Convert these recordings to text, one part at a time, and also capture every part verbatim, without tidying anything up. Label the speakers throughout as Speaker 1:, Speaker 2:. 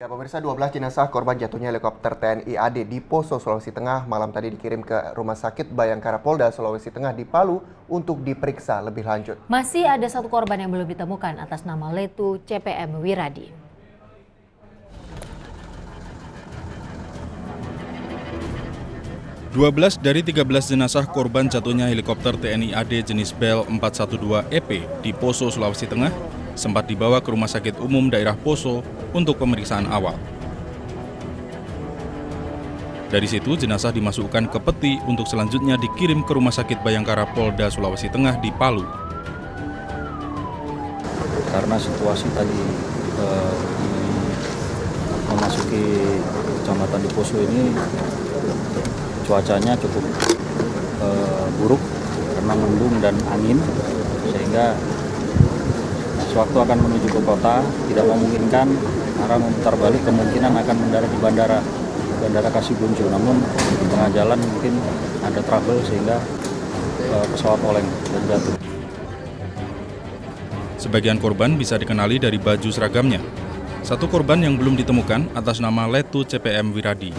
Speaker 1: Ya, pemirsa, dua belas jenazah korban jatuhnya helikopter T N I A D di Poso, Sulawesi Tengah malam tadi dikirim ke Rumah Sakit Bayangkara Polda, Sulawesi Tengah di Palu untuk diperiksa lebih lanjut.
Speaker 2: Masih ada satu korban yang belum ditemukan atas nama Letu C P M Wiradi.
Speaker 3: dua belas dari tiga belas jenazah korban jatuhnya helikopter T N I A D jenis Bell empat satu dua E P di Poso, Sulawesi Tengah sempat dibawa ke Rumah Sakit Umum Daerah Poso untuk pemeriksaan awal. Dari situ jenazah dimasukkan ke peti untuk selanjutnya dikirim ke Rumah Sakit Bayangkara Polda Sulawesi Tengah di Palu.
Speaker 4: Karena situasi tadi eh, di memasuki kecamatan di Poso ini cuacanya cukup eh, buruk karena mendung dan angin, sehingga sewaktu akan menuju ke kota tidak memungkinkan arah memutar balik, kemungkinan akan mendarat di bandara bandara Kasibuncu, namun di tengah jalan mungkin ada trouble sehingga eh, pesawat oleng dan jatuh.
Speaker 3: Sebagian korban bisa dikenali dari baju seragamnya. Satu korban yang belum ditemukan atas nama Letu C P M Wiradi.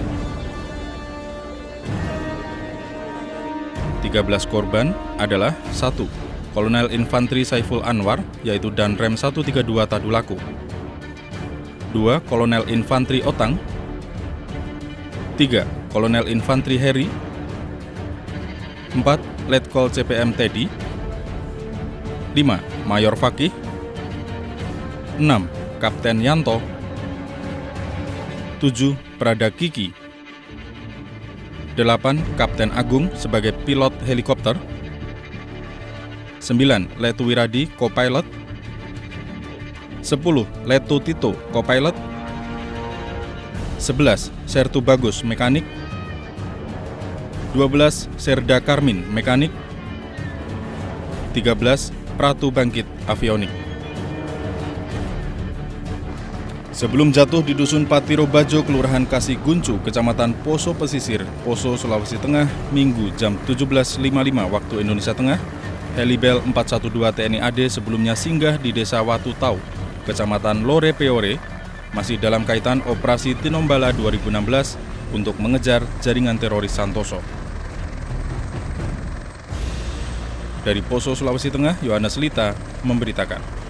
Speaker 3: tiga belas korban adalah satu. Kolonel Infantri Saiful Anwar, yaitu Danrem seratus tiga puluh dua Tadulaku. dua. Kolonel Infantri Otang. tiga. Kolonel Infantri Heri. empat. Letkol C P M Teddy. lima. Mayor Fakih. enam. Kapten Yanto. tujuh. Prada Kiki. delapan. Kapten Agung sebagai pilot helikopter. sembilan. Letu Wiradi, co-pilot. sepuluh. Letu Tito, co-pilot. sebelas. Sertu Bagus, mekanik. dua belas. Serda Karmin, mekanik. tiga belas. Pratu Bangkit, avionik. Sebelum jatuh di Dusun Patiro Bajo, Kelurahan Kasih Guncu, Kecamatan Poso Pesisir, Poso, Sulawesi Tengah, Minggu jam tujuh belas lima puluh lima waktu Indonesia Tengah, heli Bell empat satu dua T N I A D sebelumnya singgah di Desa Watu Tau, Kecamatan Lore Peore, masih dalam kaitan Operasi Tinombala dua ribu enam belas untuk mengejar jaringan teroris Santoso. Dari Poso, Sulawesi Tengah, Yohanes Lita memberitakan.